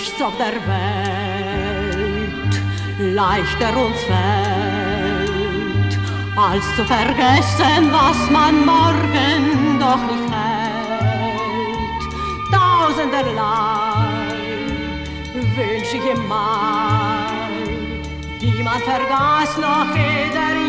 nichts auf der Welt leichter uns fällt, als zu vergessen, was man morgen doch nicht hält. Tausenderlei wünsch ich im Mai, die man vergaß noch ehe der